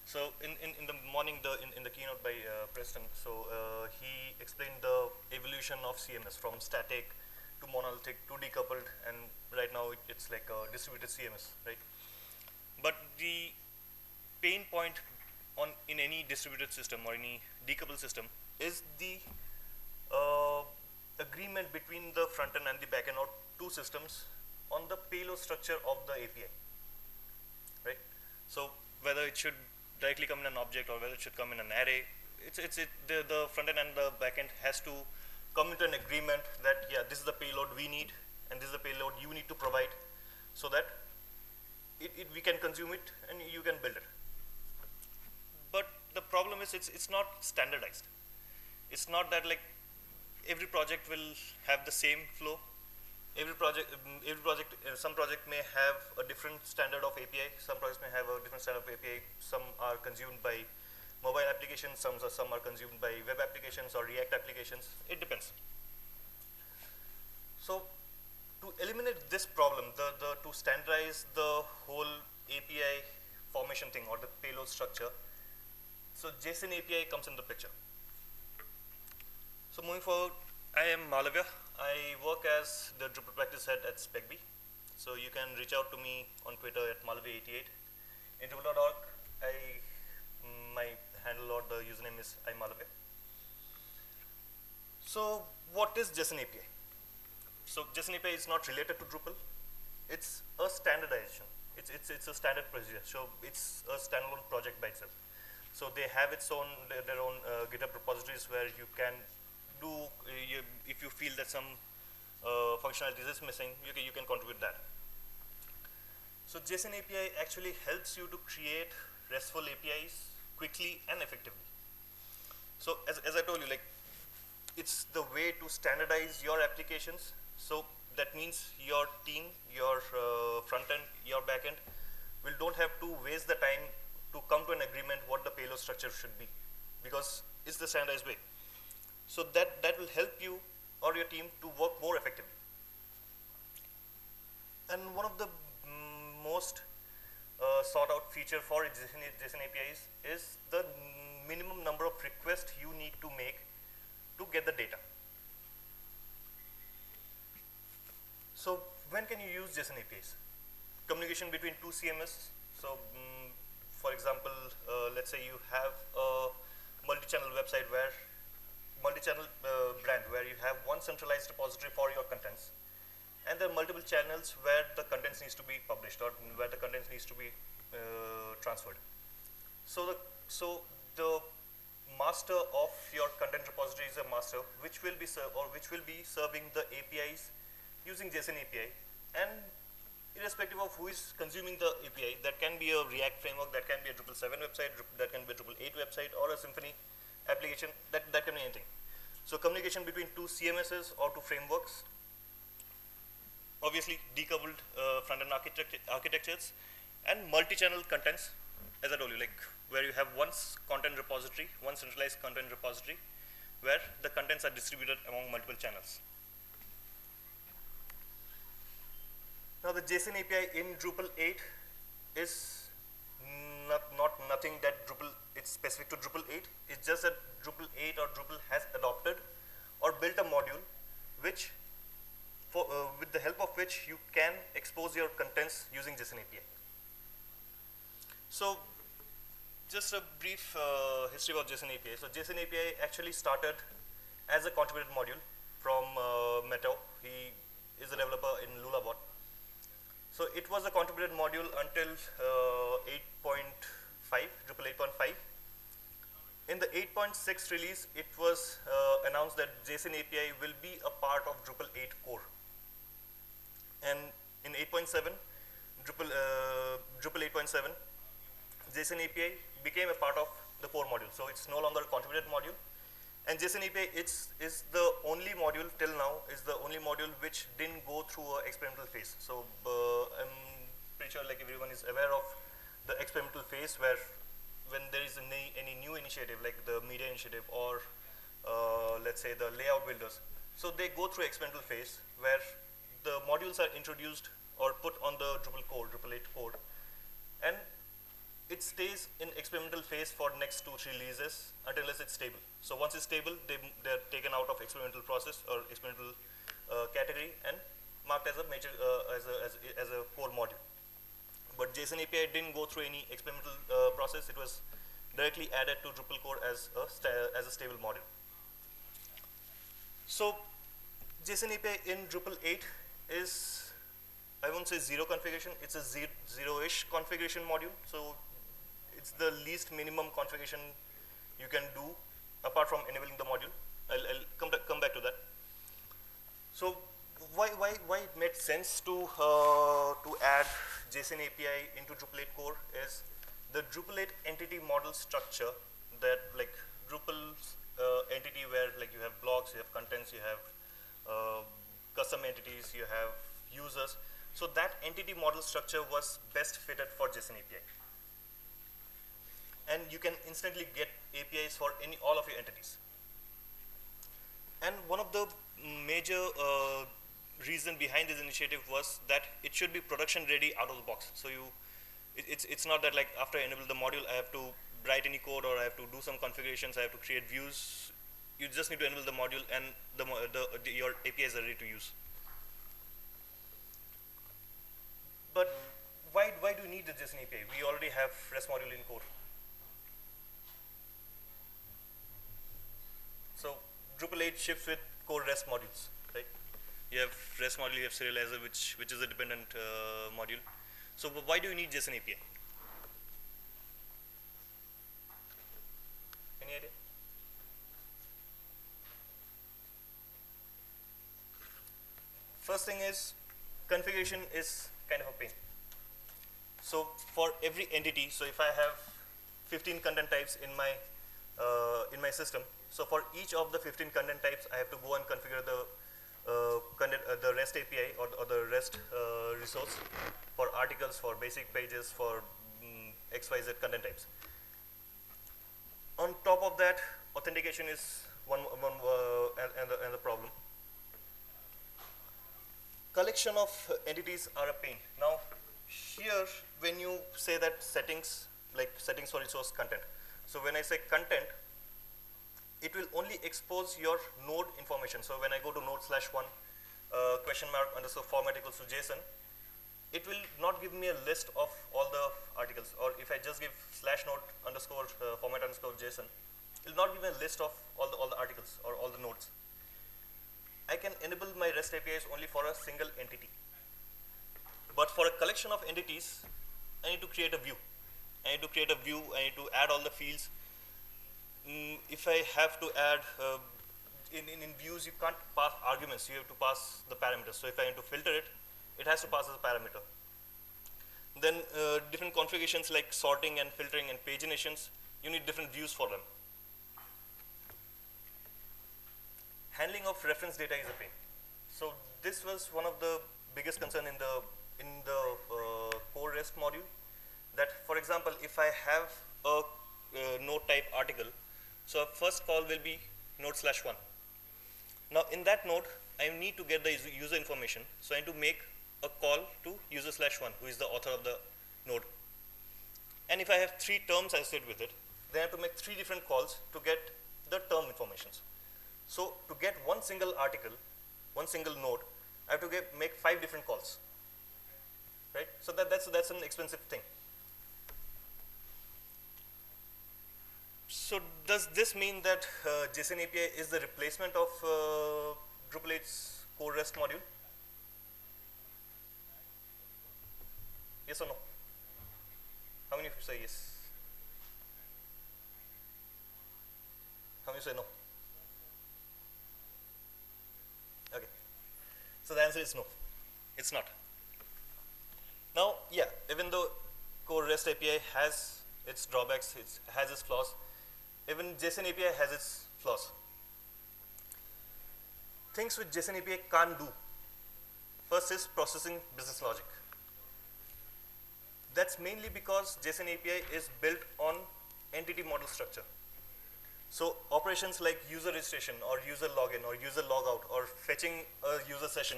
So in the morning, in the keynote by Preston, so he explained the evolution of CMS from static to monolithic to decoupled, and right now it's like a distributed CMS, right? But the pain point on in any distributed system or any decoupled system is the uh, agreement between the front end and the back end, or two systems, on the payload structure of the API, right? So whether it should directly come in an object or whether it should come in an array, the front end and the back end has to come into an agreement that, yeah, this is the payload we need and this is the payload you need to provide, so that we can consume it and you can build it. But the problem is it's not standardized. It's not that like every project will have the same flow. Some project may have a different standard of API. Some projects may have a different standard of API. Some are consumed by mobile applications. Some are consumed by web applications or React applications. It depends. So to eliminate this problem, to standardize the whole API formation thing or the payload structure, so JSON API comes in the picture. So moving forward, I am Malavya. I work as the Drupal practice head at SpecBee. So you can reach out to me on Twitter at Malavya88. In Drupal.org, my handle or the username is iMalavya. So what is JSON API? So JSON API is not related to Drupal. It's a standardization. It's a standard procedure. So it's a standalone project by itself. So they have their own GitHub repositories where you can do, if you feel that some functionalities is missing, you can contribute that. So JSON API actually helps you to create RESTful APIs quickly and effectively. So as I told you, like, it's the way to standardize your applications. So that means your team, your front end, your back end don't have to waste the time to come to an agreement what the payload structure should be, because it's the standardized way. So that will help you or your team to work more effectively. And one of the most sought out feature for JSON APIs is the minimum number of requests you need to make to get the data. So when can you use JSON APIs? Communication between two CMS. So for example, let's say you have a multi-channel website where multi-channel brand where you have one centralized repository for your contents, and there are multiple channels where the contents needs to be published or where the contents needs to be transferred. So the master of your content repository is a master which will be serving the APIs using JSON API, and irrespective of who is consuming the API, that can be a React framework, that can be a Drupal 7 website, that can be a Drupal 8 website, or a Symfony application, that can be anything. So communication between two CMSs or two frameworks, obviously decoupled front-end architectures, and multi-channel contents, as I told you, like where you have one content repository, one centralized content repository, where the contents are distributed among multiple channels. Now the JSON API in Drupal 8 is nothing that it's specific to Drupal 8. It's just that Drupal 8 or Drupal has adopted or built a module which, with the help of which you can expose your contents using JSON API. So just a brief history of JSON API. So JSON API actually started as a contributed module from Meteor. He is a developer in Lulabot. So it was a contributed module until 8.5, Drupal 8.5. In the 8.6 release, it was announced that JSON API will be a part of Drupal 8 core. And in 8.7, Drupal 8.7, JSON API became a part of the core module. So it's no longer a contributed module. And JSON API is the only module till now, is the only module which didn't go through an experimental phase. So I'm pretty sure like everyone is aware of the experimental phase, where when there is any new initiative like the media initiative or let's say the layout builders, so they go through experimental phase where the modules are introduced or put on the Drupal core, Drupal 8 core, and it it stays in experimental phase for next 2-3 releases until it's stable. So once it's stable, they're taken out of experimental process or experimental category and marked as a major as a core module. But JSON API didn't go through any experimental process. It was directly added to Drupal core as a stable module. So JSON API in Drupal 8 is, I won't say zero configuration, it's a zero-ish configuration module. So it's the least minimum configuration you can do apart from enabling the module. I'll come back to that. So why it made sense to add JSON API into Drupal 8 core is the Drupal 8 entity model structure, that like Drupal's entity where like you have blocks, you have contents, you have custom entities, you have users. So that entity model structure was best fitted for JSON API. And you can instantly get APIs for all of your entities. And one of the major reason behind this initiative was that it should be production ready out of the box. So it's not that like after I enable the module I have to write any code or I have to do some configurations, I have to create views. You just need to enable the module and your APIs are ready to use. But why do you need the JSON API? We already have REST module in core. So Drupal 8 ships with core REST modules, right? You have REST module, you have serializer, which is a dependent module. So why do you need JSON API? Any idea? First thing is configuration is kind of a pain. So for every entity, so if I have 15 content types in my system, so for each of the 15 content types, I have to go and configure the REST API or the REST resource for articles, for basic pages, for XYZ content types. On top of that, authentication is one and the problem. Collection of entities are a pain. Now, here when you say that settings, like settings for resource content. So when I say content, it will only expose your node information. So when I go to node/1 _format equals to JSON, it will not give me a list of all the articles. Or if I just give /node _format _JSON, it will not give me a list of all the articles or all the nodes. I can enable my REST APIs only for a single entity. But for a collection of entities, I need to create a view. I need to add all the fields. If I have to add, in views you can't pass arguments, you have to pass the parameters. So if I need to filter it, it has to pass as a parameter. Then different configurations like sorting and filtering and paginations, you need different views for them. Handling of reference data is a pain. So this was one of the biggest concern in the core REST module, that for example, if I have a node type article, so first call will be node/1. Now in that node, I need to get the user information. So I need to make a call to user/1, who is the author of the node. And if I have 3 terms associated with it, then I have to make 3 different calls to get the term informations. So to get one single article, one single node, I have to make 5 different calls, right? So that's an expensive thing. So does this mean that JSON API is the replacement of Drupal 8's core REST module? Yes or no? How many of you say yes? How many say no? Okay. So the answer is no. It's not. Now, yeah, even though core REST API has its drawbacks, it has its flaws, even JSON API has its flaws. Things which JSON API can't do. First is processing business logic. That's mainly because JSON API is built on entity model structure. So operations like user registration or user login or user logout or fetching a user session,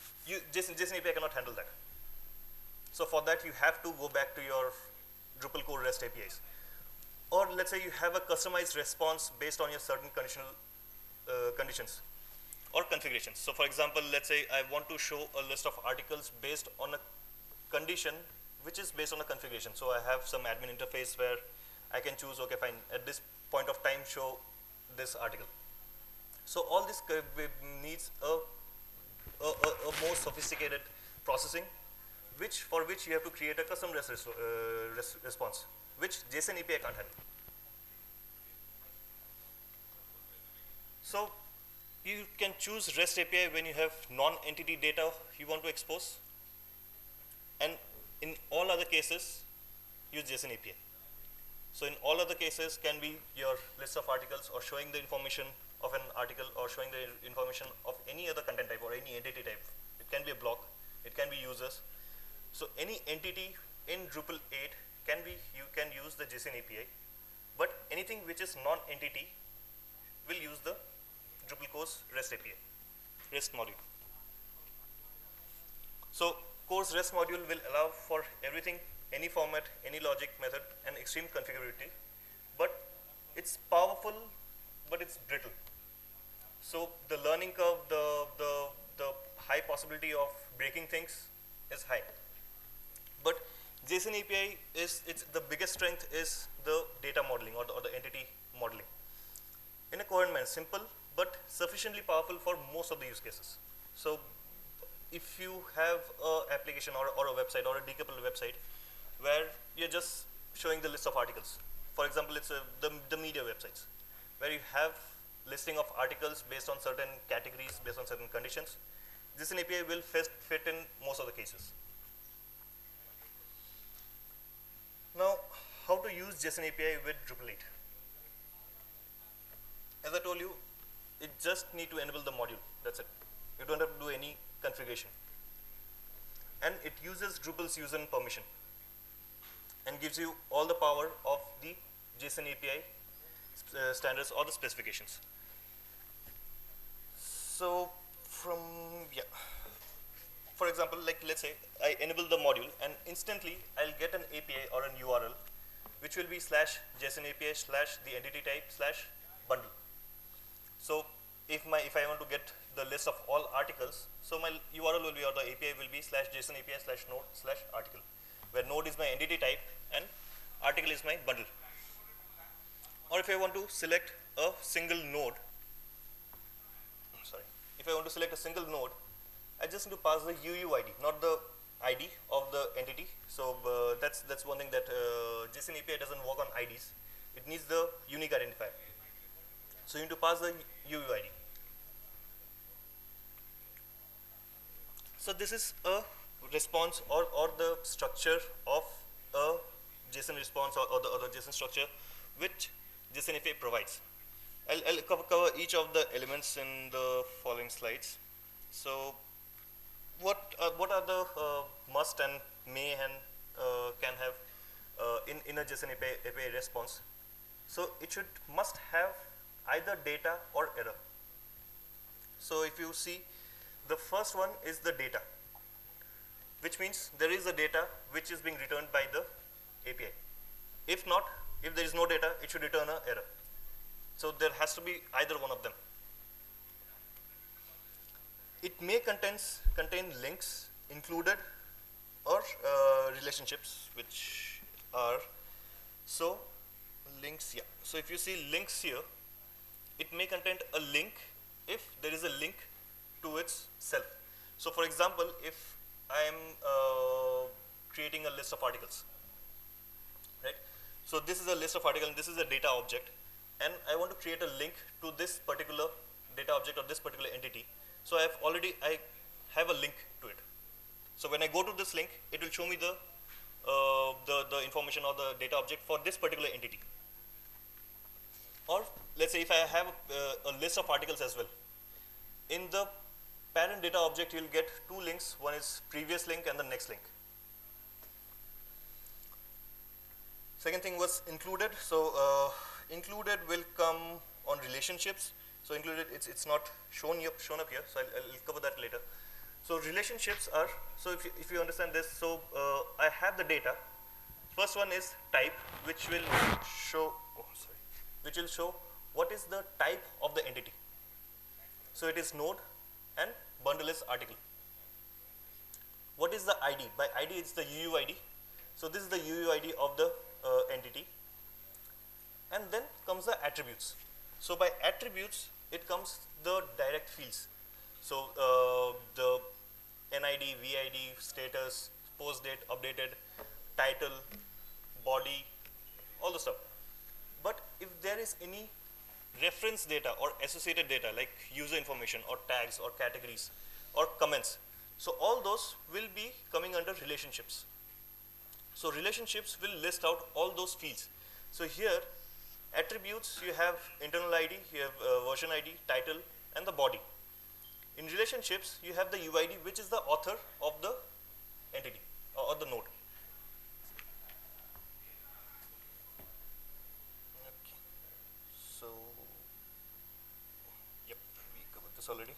JSON API cannot handle that. So for that you have to go back to your Drupal core REST APIs. Or let's say you have a customized response based on your certain conditional conditions or configurations. So for example, let's say I want to show a list of articles based on a condition which is based on a configuration. So I have some admin interface where I can choose, okay, fine, at this point of time, show this article. So all this needs a more sophisticated processing, for which you have to create a custom response, which JSON API can't handle. So you can choose REST API when you have non-entity data you want to expose, and in all other cases, use JSON API. So in all other cases can be your list of articles, or showing the information of an article, or showing the information of any other content type or any entity type. It can be a block, it can be users. So any entity in Drupal 8 you can use the JSON API, but anything which is non-entity will use the Drupal course REST API, REST module. So course REST module will allow for everything, any format, any logic method, and extreme configurability, but it's powerful, but it's brittle. So the learning curve, the high possibility of breaking things is high. But JSON API the biggest strength is the data modeling, or the entity modeling. In a coherent manner, simple but sufficiently powerful for most of the use cases. So if you have an application or a website or a decoupled website where you're just showing the list of articles, for example, it's the media websites, where you have listing of articles based on certain categories, based on certain conditions, JSON API will fit in most of the cases. Now, how to use JSON API with Drupal 8? As I told you, you just need to enable the module, that's it. You don't have to do any configuration. And it uses Drupal's user permission and gives you all the power of the JSON API standards or the specifications. So for example, let's say I enable the module, and instantly I'll get an API or an URL which will be /JSON API /the entity type /bundle. So if I want to get the list of all articles, so my URL will be, or the API will be /JSON API /node /article, where node is my entity type and article is my bundle. Or if I want to select a single node, if I want to select a single node, I just need to pass the UUID, not the ID of the entity. So that's one thing that JSON API doesn't work on IDs. It needs the unique identifier. So you need to pass the UUID. So this is a response or the structure of a JSON response or the JSON structure which JSON API provides. I'll cover each of the elements in the following slides. So what are the must and may and can have in a JSON API response? So it must have either data or error. So if you see, the first one is the data, which means there is a data which is being returned by the API. If there is no data, it should return an error. So there has to be either one of them. It may contain links included or relationships, which are, so links, yeah. So if you see links here, it may contain a link if there is a link to itself. So for example, if I am creating a list of articles, right? So this is a list of articles and this is a data object, and I want to create a link to this particular data object or this particular entity. So I have a link to it. So when I go to this link, it will show me the information or the data object for this particular entity. Or let's say if I have a list of articles as well, in the parent data object, you'll get two links. One is previous link and the next link. Second thing was included. So included will come on relationships. So included, it's not shown up here. So I'll cover that later. So relationships are, so if you understand this, so I have the data. First one is type, which will show, oh, sorry, which will show what is the type of the entity. So it is node and bundle is article. What is the ID? By ID it's the UUID. So this is the UUID of the entity. And then comes the attributes. So by attributes it comes the direct fields. So the NID, VID, status, post date, updated, title, body, all the stuff. But if there is any reference data or associated data like user information or tags or categories or comments, so all those will be coming under relationships. So relationships will list out all those fields. So here attributes, you have internal ID, you have version ID, title and the body. In relationships you have the UID, which is the author of the entity or the node. Okay. So yep, we covered this already.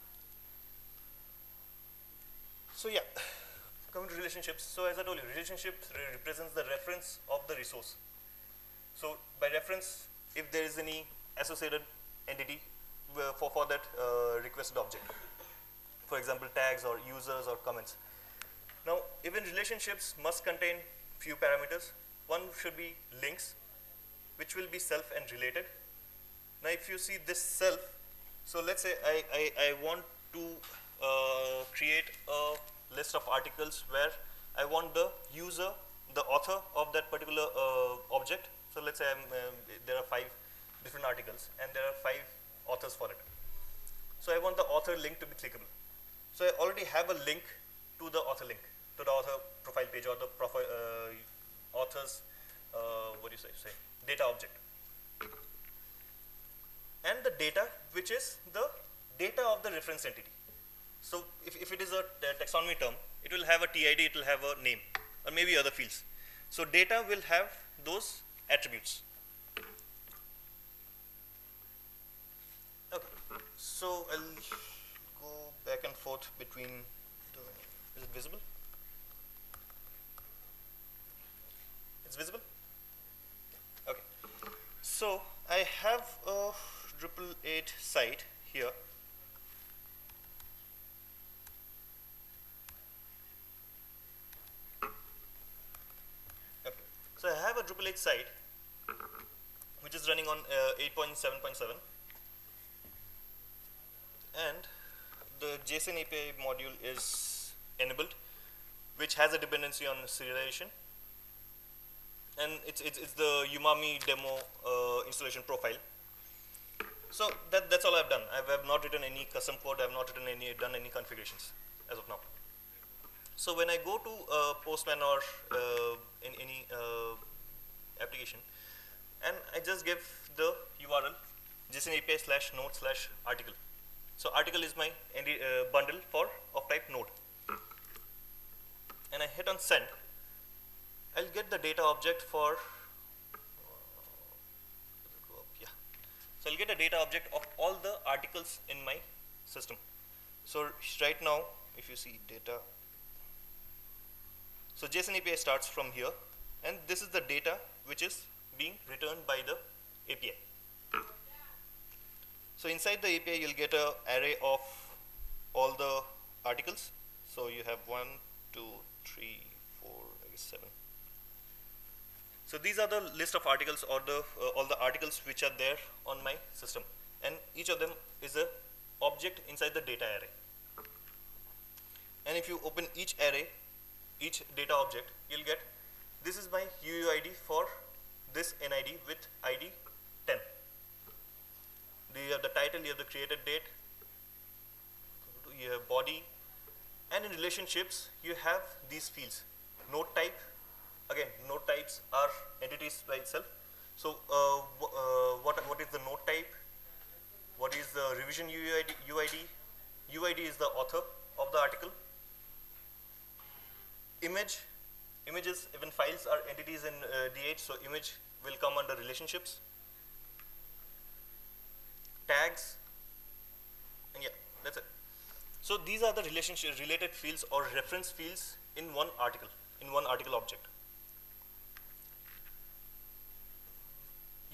So yeah, coming to relationships. So as I told you, relationships represents the reference of the resource. So by reference, if there is any associated entity for that requested object, for example tags or users or comments. Now even relationships must contain few parameters. One should be links, which will be self and related. Now if you see this self, so let's say I want to create a list of articles where I want the user, the author of that particular object. So let's say there are 5 different articles and there are 5 authors for it. So I want the author link to be clickable. So I already have a link to the author link, to the author profile page or the profile author's what do you say data object. And the data, which is the data of the reference entity. So if it is a taxonomy term, it will have a TID, it will have a name or maybe other fields. So data will have those attributes. Okay, so I'll go back and forth between is it visible? It's visible? Okay. So I have a Drupal 8 site here. Okay. So I have a Drupal 8 site which is running on 8.7.7 and the JSON API module is enabled, which has a dependency on serialization, and it's the Umami demo installation profile. So that's all I've done. I have not written any custom code. I have not done any configurations as of now. So when I go to Postman or in any application, and I just give the URL JSON API /node/article. So article is my bundle of type node, and I hit on send. I'll get the data object for so I'll get a data object of all the articles in my system. So right now, if you see data, so JSON API starts from here, and this is the data which is being returned by the API. So inside the API you'll get an array of all the articles. So you have 1, 2, 3, 4, I guess 7. So these are the list of articles or the all the articles which are there on my system, and each of them is a object inside the data array. And if you open each array, each data object, you'll get this is my UUID for this NID with ID 10. You have the title, you have the created date, you have body, and in relationships you have these fields. Node type, again node types are entities by itself. So what is the node type? What is the revision UID? UID is the author of the article. Images, even files are entities in D8, so image will come under relationships. Tags, and yeah, that's it. So these are the related fields or reference fields in one article object.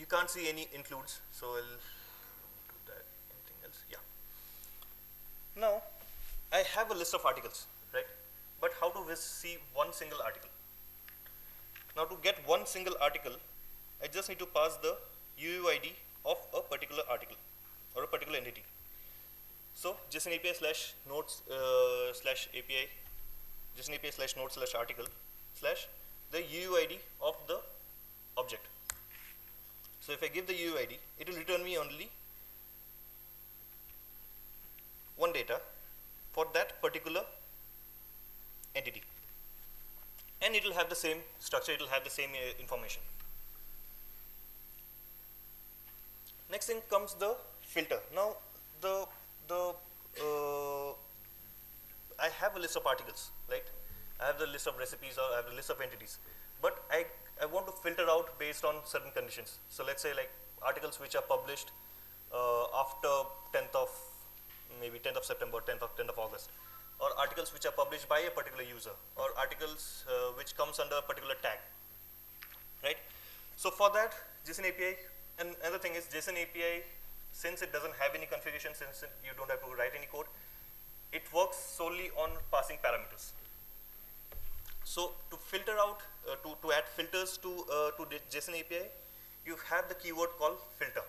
can't see any includes, so I'll do that. Anything else? Yeah. Now, I have a list of articles, right? But how to see one single article? Now, to get one single article, I just need to pass the UUID of a particular article or a particular entity. So, JSON API slash nodes slash API, JSON API slash node slash article slash the UUID of the object. So, if I give the UUID, it will return me only one data for that particular entity, and it will have the same structure, it will have the same information. Next thing comes the filter. Now I have a list of articles, right? I have the list of recipes or I have the list of entities, but I want to filter out based on certain conditions. So let's say like articles which are published after 10th of September, 10th of August, or articles which are published by a particular user, or articles which comes under a particular tag, right? So for that, JSON API, and another thing is JSON API, since it doesn't have any configuration, since you don't have to write any code, it works solely on passing parameters. So to filter out, to add filters to the JSON API, you have the keyword called filter.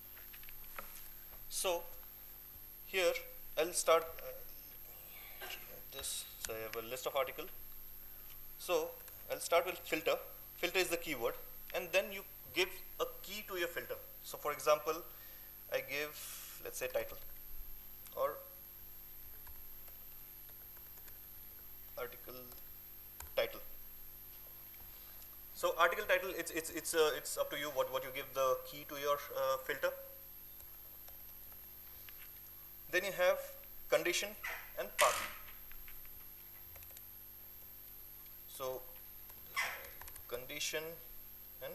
So here I'll start this. So I have a list of article. So I'll start with filter. Filter is the keyword, and then you give a key to your filter. So for example, I give, let's say, title or article title. So article title, it's up to you what you give the key to your filter. Then you have condition and path. So condition and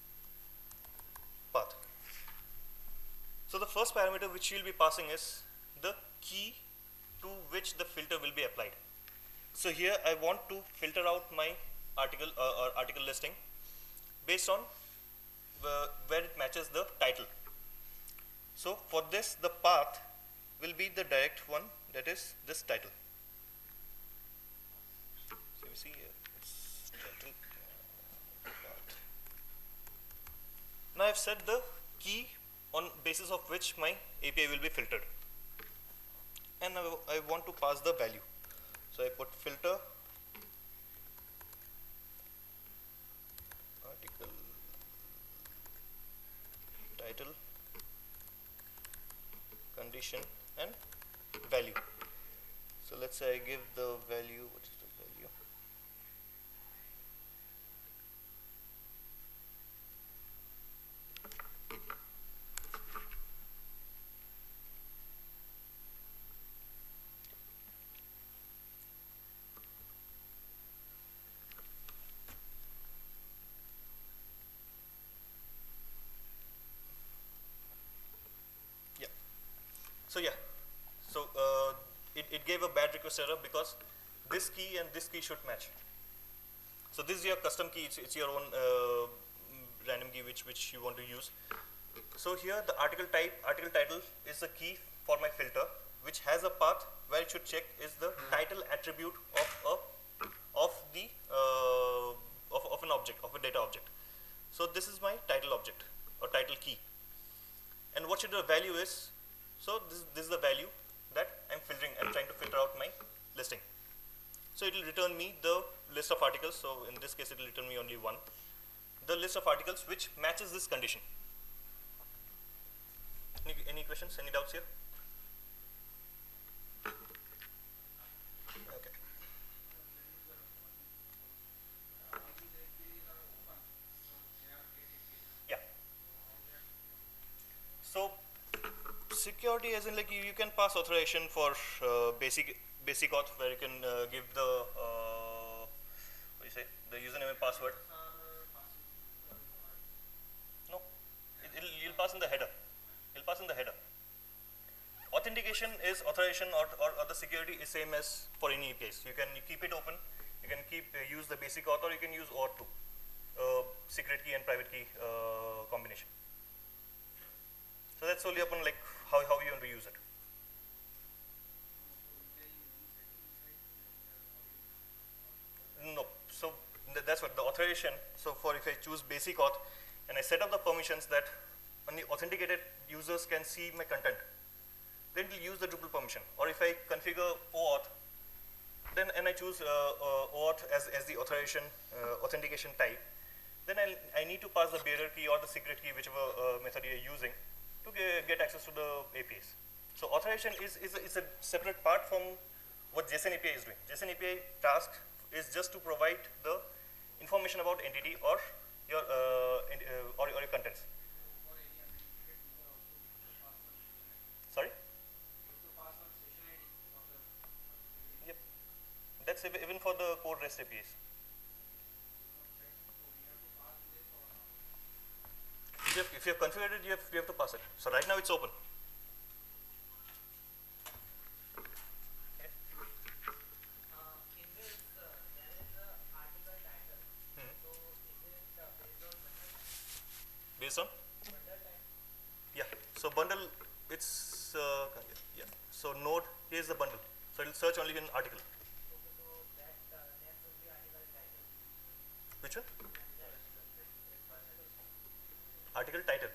path. So the first parameter which you will be passing is the key to which the filter will be applied. So here I want to filter out my article or article listing based on where it matches the title. So for this, the path will be the direct one, that is this title. So you see here, it's title path. Now I've set the key on basis of which my API will be filtered, and I want to pass the value. So I put filter article title condition and value. So let's say I give the value, what is the value? So it gave a bad request error because this key and this key should match. So this is your custom key, it's your own random key which you want to use. So here the article title is the key for my filter, which has a path where it should check is the title attribute of an object, of a data object. So this is my title object or title key. And what should the value is? So this is the value that I'm filtering. I'm trying to filter out my listing. So it will return me the list of articles. So in this case, it will return me only one. The list of articles which matches this condition. Any questions? Any doubts here? Okay. Yeah. So security, as in like you can pass authorization for basic auth, where you can give the what do you say, the username and password. No, you'll pass in the header. You'll pass in the header. Authentication is authorization, or the security is same as for any APIs. You can keep it open. You can use the basic auth, or you can use OAuth2, secret key and private key combination. So that's solely upon like how you want to use it. No, so that's what the authorization. So for if I choose basic auth and I set up the permissions that only authenticated users can see my content, then it will use the Drupal permission. Or if I configure OAuth, then and I choose OAuth as the authorization authentication type, then I need to pass the bearer key or the secret key, whichever method you are using, to get access to the APIs. So authorization is a separate part from what JSON API is doing. JSON API task is just to provide the information about entity or your or your contents. Sorry? Yep. That's even for the core REST APIs. If you have configured it, you have to pass it. So right now it's open. Based on? Yeah. So bundle, it's yeah. So node, here's the bundle. So it'll search only in article. Which one? Article title.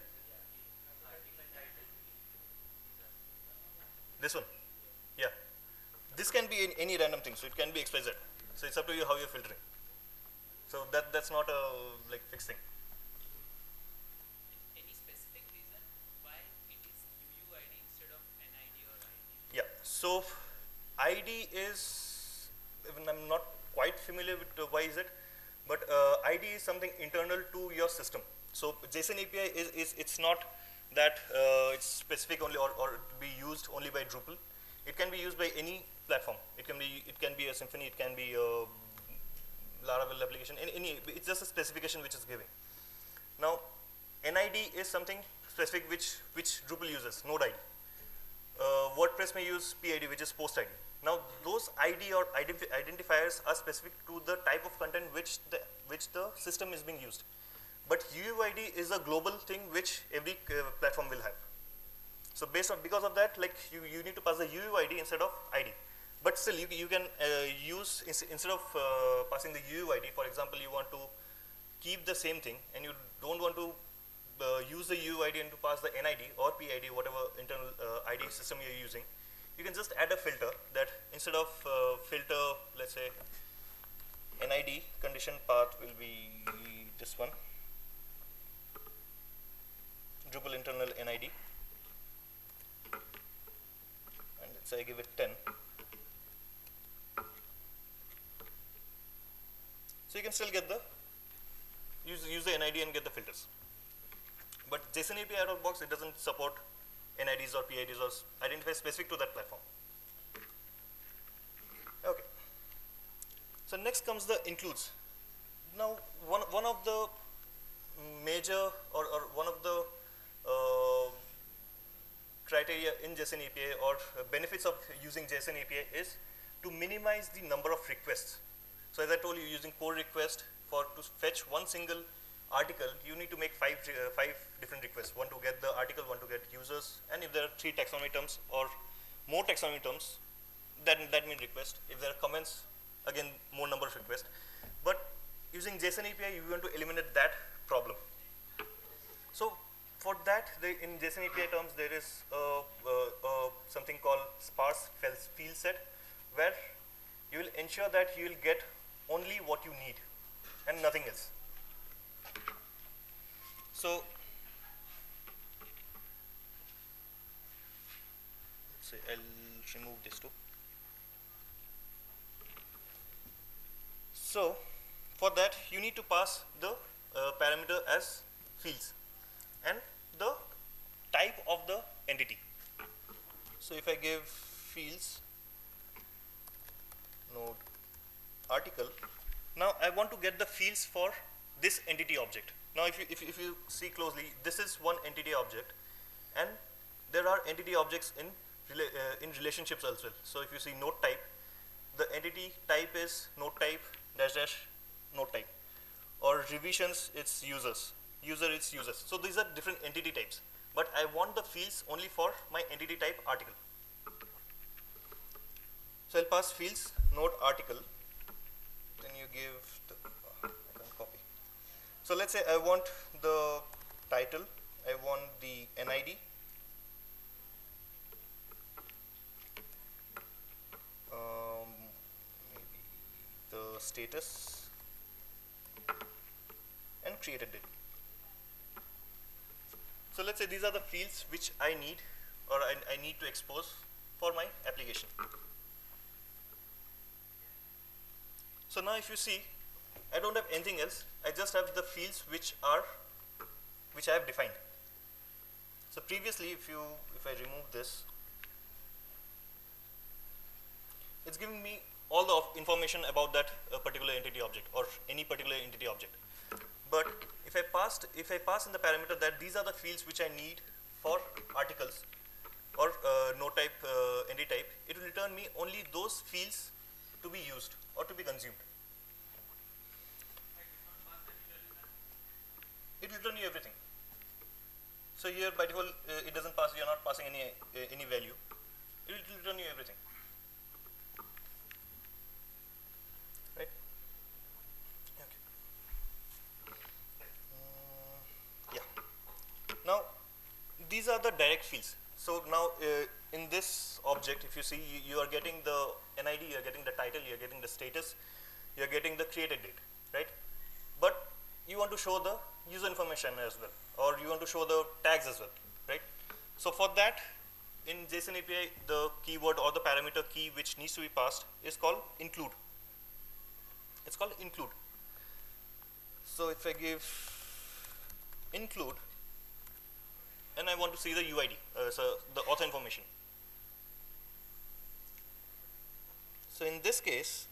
This one. Yeah. This can be in any random thing. So it can be XYZ. So it's up to you how you're filtering. So that's not a like fixed thing. Yeah, so ID is, even I'm not quite familiar with why is it, but ID is something internal to your system. So JSON API is it's not that it's specific only or be used only by Drupal. It can be used by any platform. It can be a Symfony, it can be a Laravel application, it's just a specification which is giving. Now NID is something specific which Drupal uses, Node ID. WordPress may use PID, which is post ID. Now those ID or identifiers are specific to the type of content which the system is being used. But UUID is a global thing which every platform will have. So because of that, like you need to pass the UUID instead of ID. But still you can use, instead of passing the UUID, for example, you want to keep the same thing and you don't want to use the UUID and to pass the NID or PID, whatever internal ID system you're using, you can just add a filter that instead of filter, let's say NID, condition path will be this one, Drupal internal NID, and let's say I give it 10. So you can still get the, use the NID and get the filters. But JSON API out of box, it doesn't support NIDs or PIDs or identifiers specific to that platform. Okay. So next comes the includes. Now one of the major or one of the criteria in JSON API or benefits of using JSON API is to minimize the number of requests. So as I told you, using core request to fetch one single article, you need to make five different requests. One to get the article, one to get users, and if there are 3 taxonomy terms or more taxonomy terms, that means request. If there are comments, again more number of requests. But using JSON API, you want to eliminate that problem. So for that, in JSON API terms, there is something called sparse field set, where you will ensure that you will get only what you need and nothing else. So let's say I'll remove this too. So for that, you need to pass the parameter as fields and the type of the entity. So if I give fields node article, now I want to get the fields for this entity object. Now if you see closely, this is one entity object, and there are entity objects in relationships as well. So if you see node type, the entity type is node type -- node type, or revisions it's users, user it's users. So these are different entity types. but I want the fields only for my entity type article. So I'll pass fields node article, then you give the, I can't copy. So let's say I want the title, I want the NID, maybe the status, and created date. So let's say these are the fields which I need, or I need to expose for my application. So now if you see, I don't have anything else. I just have the fields which I have defined. So previously, if I remove this, it's giving me all the information about that particular entity object or any particular entity object. But if I pass in the parameter that these are the fields which I need for articles or node type entity type, it will return me only those fields to be used or to be consumed. It will return you everything. So here by default it doesn't pass. You are not passing any value. It will return you everything. Right? Okay. Yeah. Now these are the direct fields. So now in this object, if you see, you are getting the NID, you are getting the title, you are getting the status, you are getting the created date, right? But you want to show the user information as well, or you want to show the tags as well, right? So for that, in JSON API, the keyword or the parameter key which needs to be passed is called include. It's called include. So if I give include, and I want to see the UID, so the author information. So in this case,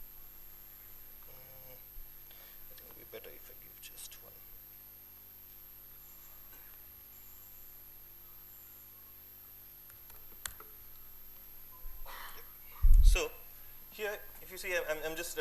I think it would be better if I give just one. So here, if you see, I'm just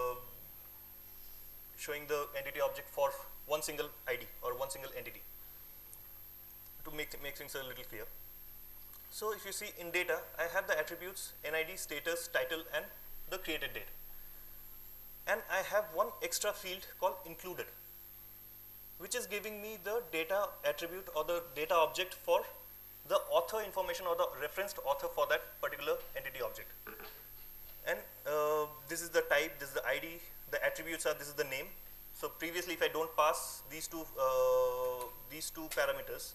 showing the entity object for one single ID or one single entity to make things a little clear. So if you see in data, I have the attributes NID, status, title, and the created date. And I have one extra field called included, which is giving me the data attribute or the data object for the author information or the referenced author for that particular entity object. And this is the type, this is the ID, the attributes are, this is the name. So previously, if I don't pass these two parameters,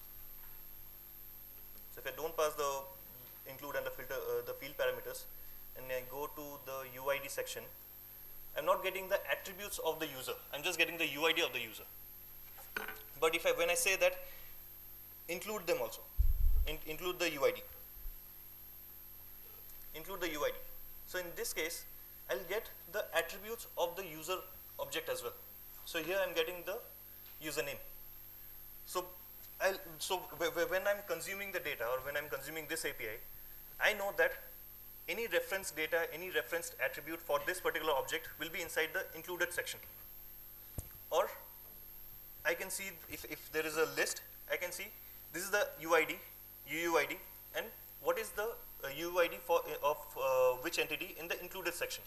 so if I don't pass the include and the filter, the field parameters, and I go to the UID section, I'm not getting the attributes of the user. I'm just getting the UID of the user. But when I say that, include them also, include the UID, include the UID. So in this case, I'll get the attributes of the user object as well. So here I'm getting the username. So when I'm consuming the data or when I'm consuming this API, I know that any reference data, any referenced attribute for this particular object will be inside the included section. Or I can see if there is a list, I can see this is the UID, UUID, and what is the UID of which entity in the included section.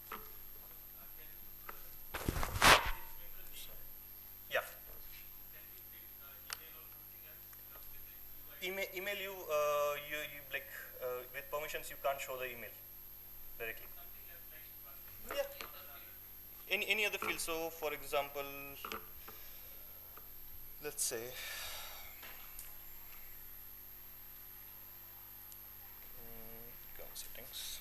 Yeah. Email you like with permissions you can't show the email directly. Yeah. Any other field. So for example, let's say account settings.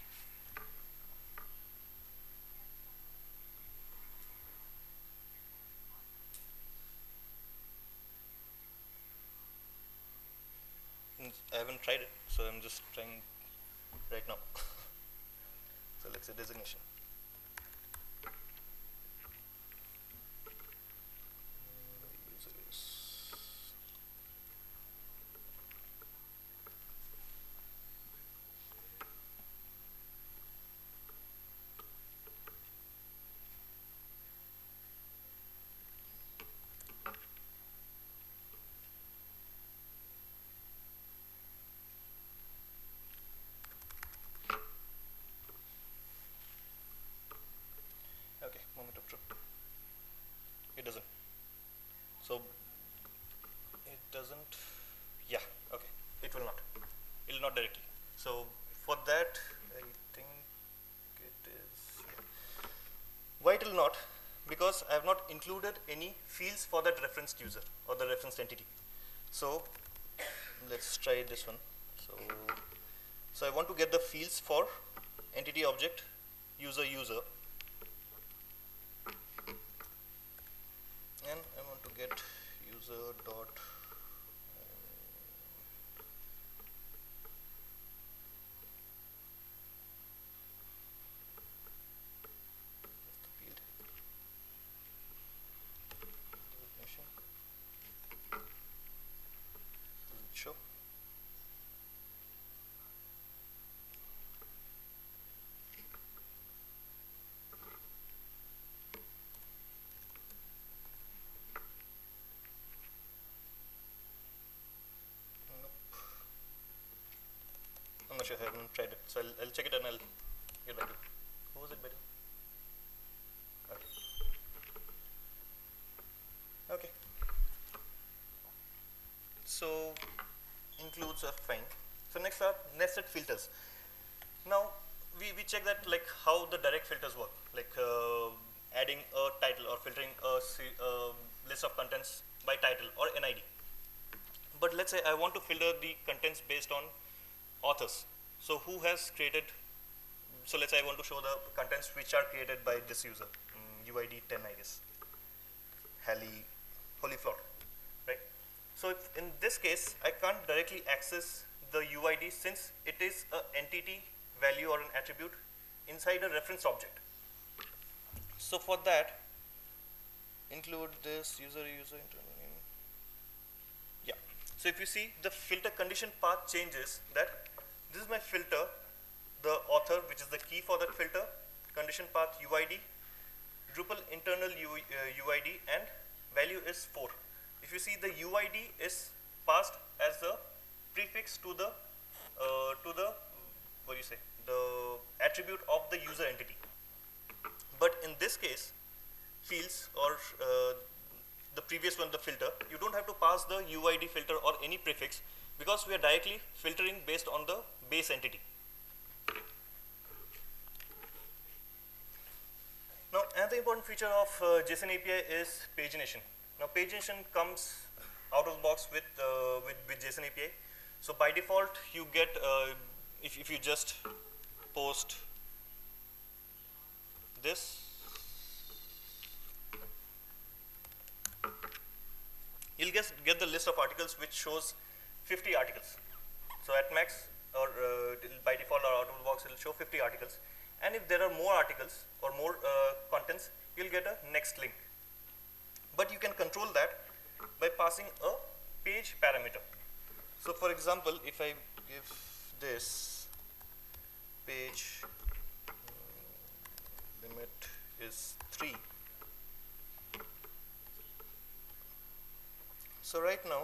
I haven't tried it, so I'm just trying right now. So let's say designation. User is doesn't, yeah, okay, it will not directly. So for that, I think it is, yeah. Why it will not? Because I have not included any fields for that referenced user or the referenced entity. So let's try this one. So I want to get the fields for entity object user and I want to get user dot field definition doesn't show. I'm not sure, I haven't tried it. So I'll check it and I'll get back to you. Who was it, buddy? Okay. Okay. So includes are fine. So next are nested filters. Now we check that like how the direct filters work, like adding a title or filtering a list of contents by title or NID. But let's say I want to filter the contents based on authors. So who has created, so let's say I want to show the contents which are created by this user, UID 10 I guess, Holy Float, right? So if in this case, I can't directly access the UID since it is an entity value or an attribute inside a reference object. So for that, include this user internal name. Yeah. So if you see the filter condition path changes, that this is my filter, the author, which is the key for that filter, condition path UID, Drupal internal UID, and value is 4. If you see, the UID is passed as the prefix to the what do you say, the attribute of the user entity. But in this case, fields or the previous one, the filter, you don't have to pass the UID filter or any prefix because we are directly filtering based on the base entity. Now, another important feature of JSON API is pagination. Now, pagination comes out of the box with JSON API. So by default, you get if you just post this, you'll get the list of articles which shows 50 articles. So at max or by default or out of the box, it will show 50 articles. And if there are more articles or more contents, you'll get a next link. But you can control that by passing a page parameter. So for example, if I give this page limit is 3. So right now,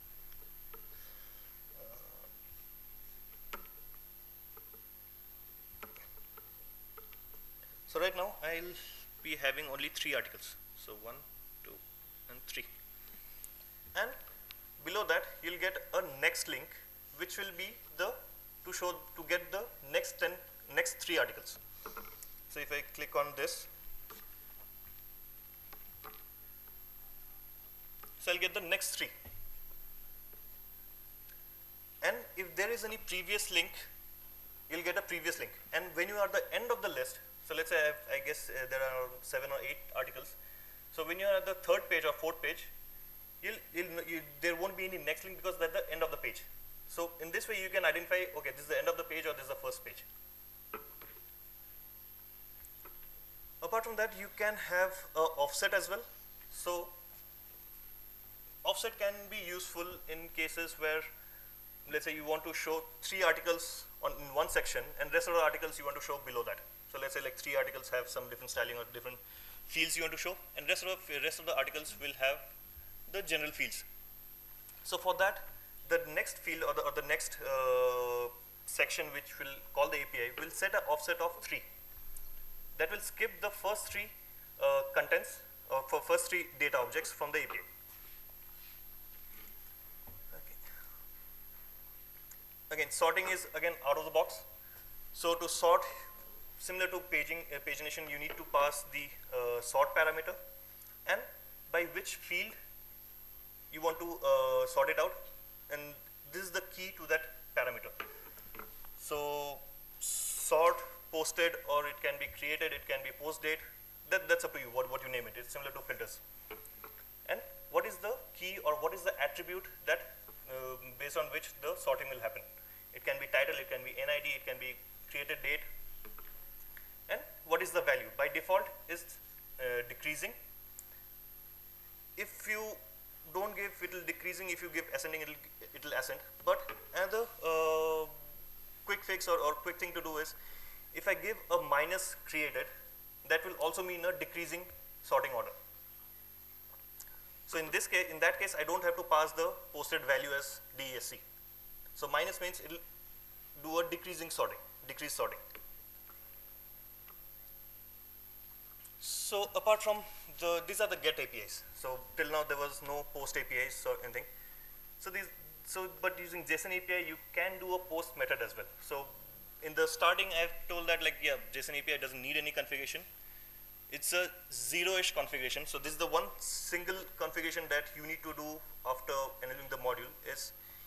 I'll be having only 3 articles. So 1, 2, and 3. And below that, you'll get a next link, which will be to get the next 3 articles. So if I click on this, so I'll get the next 3. And if there is any previous link, you'll get a previous link. And when you are at the end of the list, so let's say I guess there are 7 or 8 articles. So when you are at the 3rd page or 4th page, there won't be any next link because that's the end of the page. So in this way, you can identify, okay, this is the end of the page or this is the first page. Apart from that, you can have offset as well. So offset can be useful in cases where, let's say you want to show 3 articles in one section and rest of the articles you want to show below that. So let's say like 3 articles have some different styling or different fields you want to show, and rest of the articles will have the general fields. So for that, the next field or the next section which will call the API will set an offset of 3. That will skip the first 3 contents or for first 3 data objects from the API. again, sorting is again out of the box. So to sort, similar to pagination, you need to pass the sort parameter and by which field you want to sort it out, and this is the key to that parameter. So sort, posted, or it can be created, it can be post date, that's up to you, what you name it. It's similar to filters. And what is the key or what is the attribute that based on which the sorting will happen. It can be title, it can be NID, it can be created date, and what is the value. By default is decreasing. If you don't give, it will decreasing. If you give ascending, it will ascend. But another quick fix or quick thing to do is, if I give a minus created, that will also mean a decreasing sorting order. So in this case, in that case, I don't have to pass the posted value as DESC. So minus means it will do a decreasing sorting, decreased sorting. So apart from these are the get APIs. So till now there was no post APIs or anything. So but using JSON API, you can do a post method as well. So in the starting, I've told that like, yeah, JSON API doesn't need any configuration. It's a zero-ish configuration. So this is the one single configuration that you need to do after enabling the module is,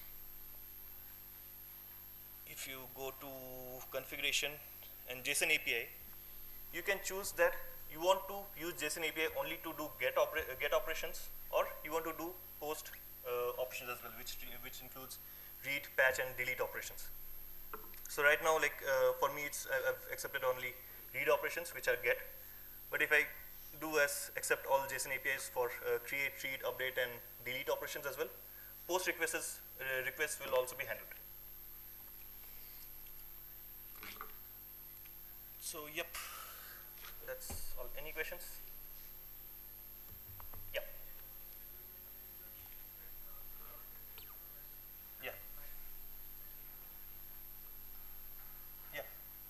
if you go to configuration and JSON API, you can choose that you want to use JSON API only to do get operations, or you want to do post operations as well, which includes read, patch, and delete operations. So right now, like for me, I've accepted only read operations, which are get. But if I do as accept all JSON APIs for create, read, update, and delete operations as well, post requests will also be handled. So yep, that's all. Any questions? Yeah. Yeah. Yeah.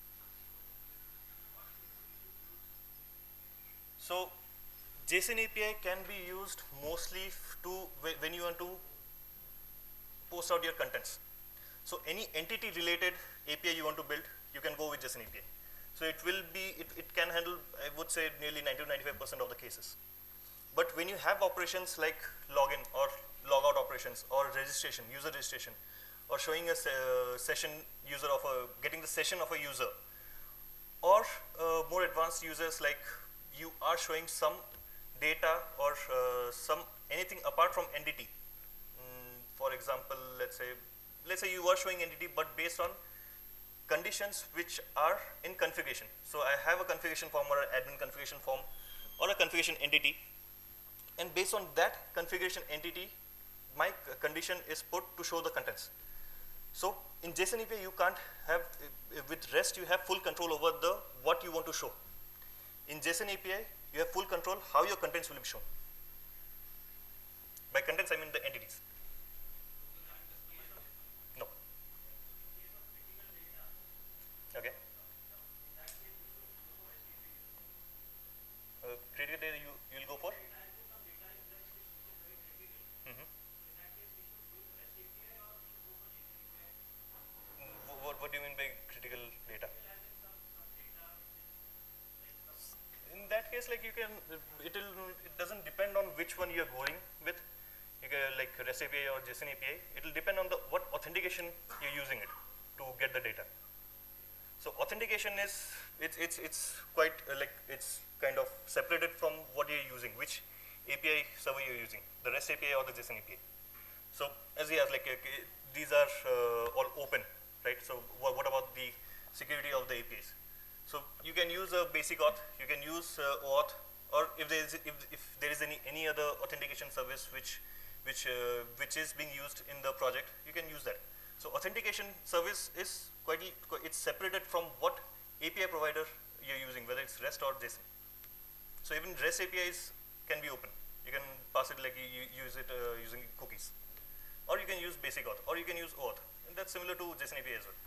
So JSON API can be used mostly to when you want to post out your contents. So any entity related API you want to build, you can go with JSON API. So it will be, it can handle, I would say, nearly 90 to 95% of the cases. But when you have operations like login or logout operations or registration, user registration, or showing a session user of getting the session of a user, or more advanced users, like you are showing some data or anything apart from entity. For example, let's say you are showing entity, but based on conditions which are in configuration. So I have a configuration form or an admin configuration form or a configuration entity, and based on that configuration entity, my condition is put to show the contents. So in JSON API, you can't have, with REST, you have full control over what you want to show. In JSON API, you have full control how your contents will be shown. By contents, I mean the entities. No. Okay. Critical data you'll go for? What do you mean by critical data? In that case, like you can, it doesn't depend on which one you're going with, like REST API or JSON API. It will depend on what authentication you're using it to get the data. So authentication is, it's quite like, it's kind of separated from what you're using, which API server you're using, the REST API or the JSON API. So as he has, like these are all open, right? So what about the security of the APIs? So you can use a basic auth, you can use OAuth, or if there is any other authentication service which is being used in the project, you can use that. So authentication service is it's separated from what API provider you're using, whether it's REST or JSON. So even REST APIs can be open. You can pass it like you use it using cookies, or you can use basic auth, or you can use OAuth, and that's similar to JSON API as well.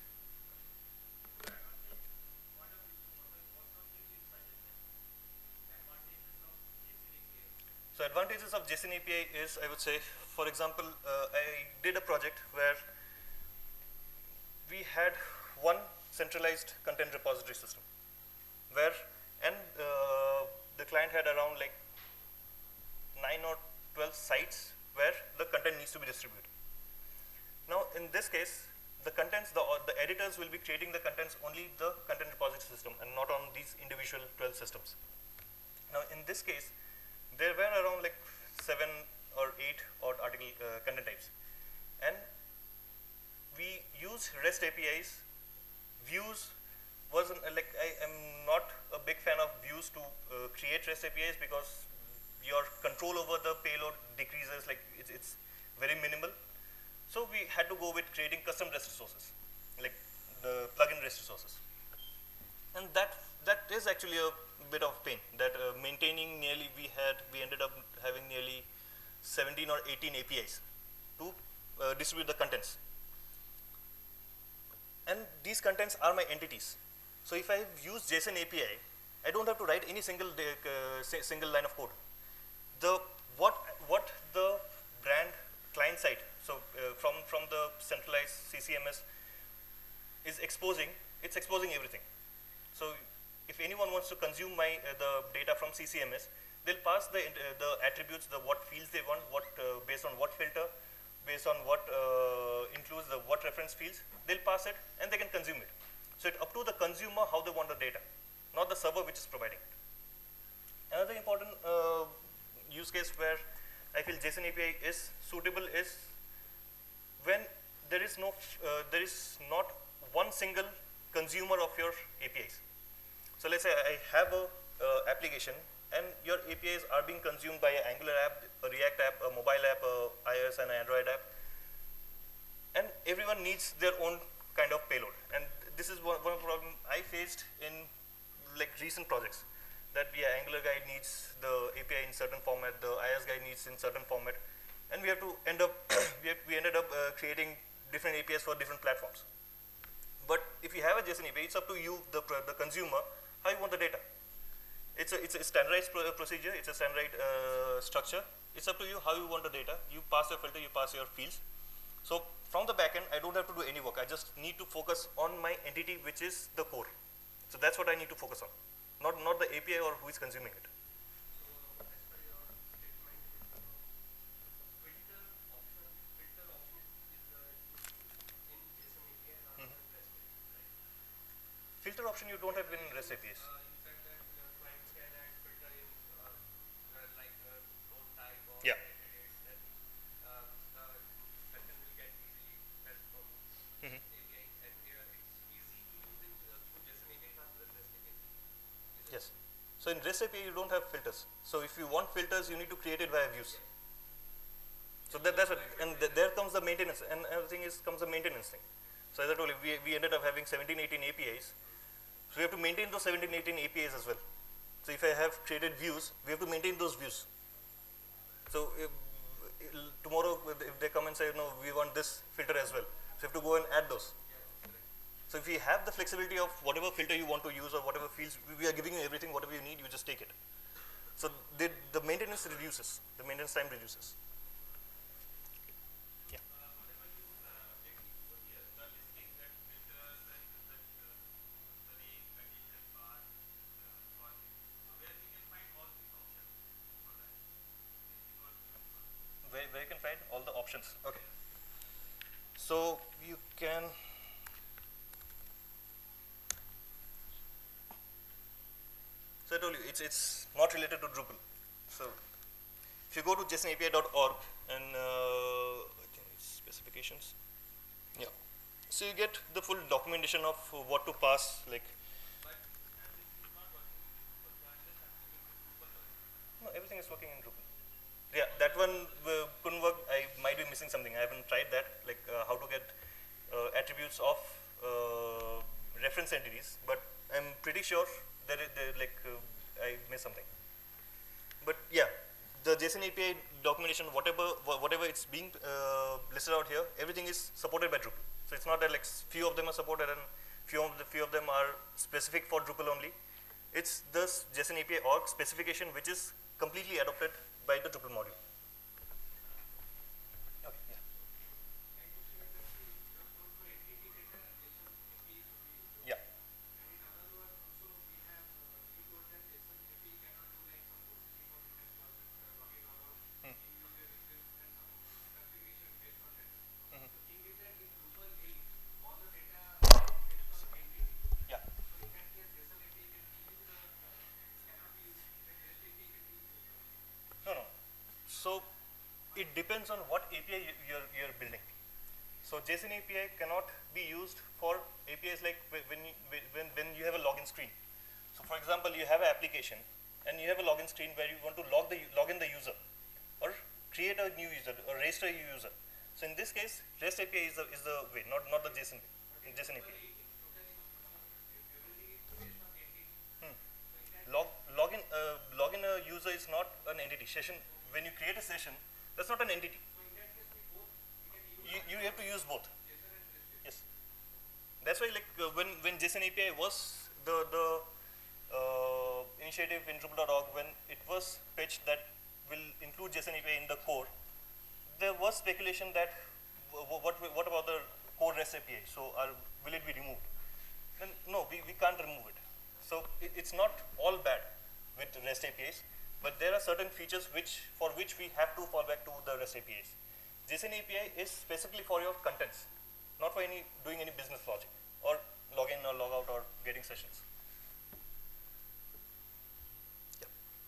So advantages of JSON API is, I would say, for example, I did a project where we had one centralized content repository system where, and the client had around like 9 or 12 sites where the content needs to be distributed. Now, in this case, the contents, the editors will be creating the contents only the content repository system and not on these individual 12 systems. Now, in this case, there were around like 7 or 8 odd article content types, and we use REST APIs. Views wasn't like, I am not a big fan of views to create REST APIs because your control over the payload decreases, like it's very minimal. So we had to go with creating custom REST resources, like the plugin REST resources. And that is actually a bit of pain, that maintaining nearly, we ended up having nearly 17 or 18 APIs to distribute the contents. And these contents are my entities. So if I use JSON API, I don't have to write any single line of code. What the brand client side, so from the centralized CCMS is exposing, it's exposing everything. So if anyone wants to consume the data from CCMS, they'll pass the attributes, what fields they want, based on what filter, based on what includes what reference fields, they'll pass it and they can consume it. So it's up to the consumer how they want the data, not the server which is providing it. Another important use case where I feel JSON API is suitable is when there is not one single consumer of your APIs. So let's say I have a application and your APIs are being consumed by an Angular app, a React app, a mobile app, a iOS and Android app, and everyone needs their own kind of payload. And this is one problem I faced in like recent projects, that the Angular guy needs the API in certain format, the iOS guy needs in certain format, and we have to end up we ended up creating different APIs for different platforms. But if you have a JSON API, it's up to you, the consumer, how you want the data. It's a standardized procedure, it's a standardized structure. It's up to you how you want the data. You pass your filter, you pass your fields. So from the backend, I don't have to do any work. I just need to focus on my entity, which is the core. So that's what I need to focus on, not the API or who is consuming it. So as per your statement, filter option is in JSON API rather than REST API, right? Filter option you don't have in REST APIs. You said that clients can add filter in like don't type or Yeah. edit, then the content will get easily fetched from API, and it's easy to use it through JSON API rather than REST API. Yes. So in REST API you don't have filters. So if you want filters, you need to create it via views. So that's what, and there comes the maintenance, and everything comes the maintenance thing. So as I told you, we ended up having 17, 18 APIs. So we have to maintain those 17, 18 APIs as well. So if I have created views, we have to maintain those views. So if tomorrow if they come and say, no, we want this filter as well, so you have to go and add those. So if you have the flexibility of whatever filter you want to use or whatever fields, we are giving you everything, whatever you need, you just take it. So the maintenance reduces, the maintenance time reduces. Yeah. Whatever you update over here, the listing, that filters and that the name, condition, path, so where we can find all these options for that. Where you can find all the options. Okay. So you can. So I told you it's not related to Drupal. So if you go to JSONAPI.org and I think it's specifications. Yeah. So you get the full documentation of what to pass, like. But this is not working in Drupal, so I'm just asking if Drupal works. No, everything is working in Drupal. Yeah, that one couldn't work. I might be missing something. I haven't tried that, like how to get attributes of reference entities, but I'm pretty sure that I missed something. But yeah, the JSON API documentation, whatever it's being listed out here, everything is supported by Drupal. So it's not that like few of them are supported and few of them are specific for Drupal only. It's the JSON API org specification which is completely adopted by the Drupal module. Okay, yeah. And you said that you don't go to entity data, depends on what API you're building. So JSON API cannot be used for APIs like when you have a login screen. So for example, you have an application and you have a login screen where you want to log in the user or create a new user or register a user. So in this case, REST API is the way, not the JSON API. Login a user is not an entity. Session, when you create a session, that's not an entity. You have to use both. Yes. That's why when JSON API was the initiative in Drupal.org, when it was pitched that will include JSON API in the core, there was speculation that what about the core REST API? So will it be removed? Then no, we can't remove it. So it's not all bad with REST APIs, but there are certain features for which we have to fall back to the REST APIs. JSON API is specifically for your contents, not for doing any business logic or login or log out or getting sessions. Yeah.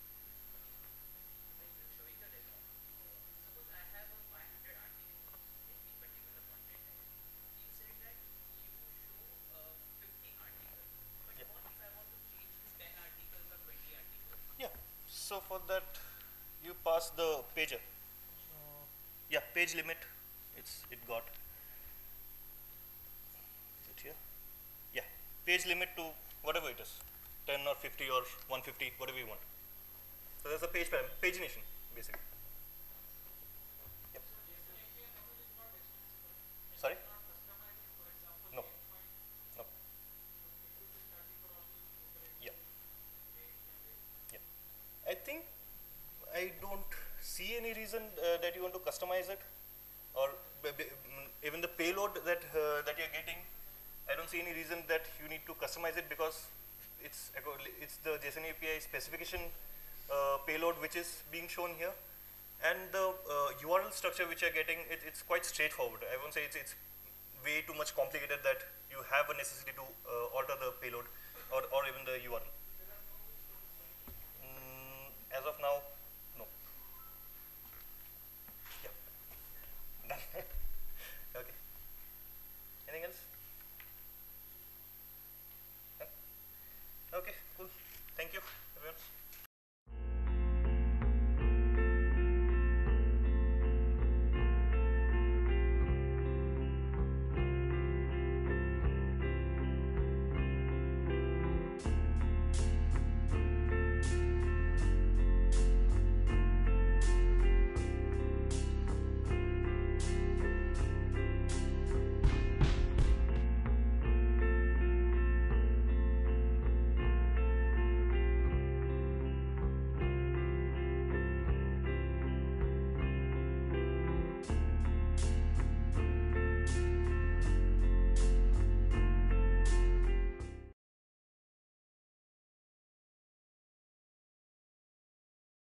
Showing the demo. Suppose I have a 500 articles in the particular content type. You said that you show 50 articles, but Yeah. what if I want to change to 10 articles or 20 articles? Yeah. So for that, you pass the pager. Yeah, page limit. It got. Is it here? Yeah, page limit to whatever it is, 10 or 50 or 150, whatever you want. So there's a pagination basically. Yep. Sorry? No. No. Yeah. Yeah. I think I don't see any reason that you want to customize it, or even the payload that you're getting. I don't see any reason that you need to customize it because it's the JSON API specification payload which is being shown here, and the URL structure which you're getting, it's quite straightforward. I won't say it's way too much complicated that you have a necessity to alter the payload or even the URL. As of now,